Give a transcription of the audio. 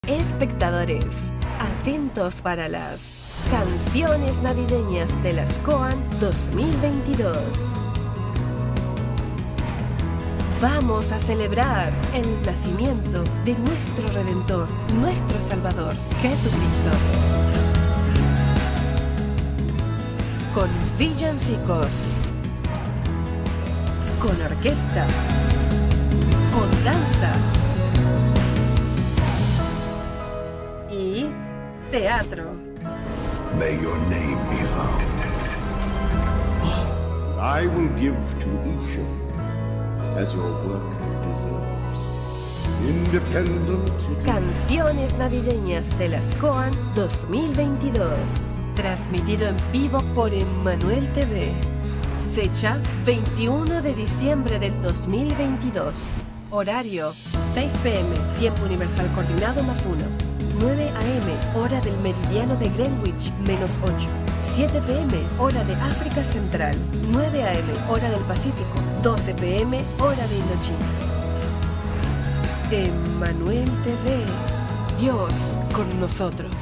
Espectadores, atentos para las canciones navideñas de las COAN 2022. Vamos a celebrar el nacimiento de nuestro Redentor, nuestro Salvador, Jesucristo. Con villancicos, con orquesta, con danza y teatro. May your name be found. I will give to each of you as your work deserves. Independent citizens. Canciones navideñas de las COAN 2022. Transmitido en vivo por Emmanuel TV. Fecha 21 de diciembre del 2022. Horario 6 p.m. Tiempo universal coordinado +1. 9 a.m. hora del meridiano de Greenwich -8. 7 p.m. hora de África Central. 9 a.m. hora del Pacífico. 12 p.m. hora de Indochina. Emmanuel TV. Dios con nosotros.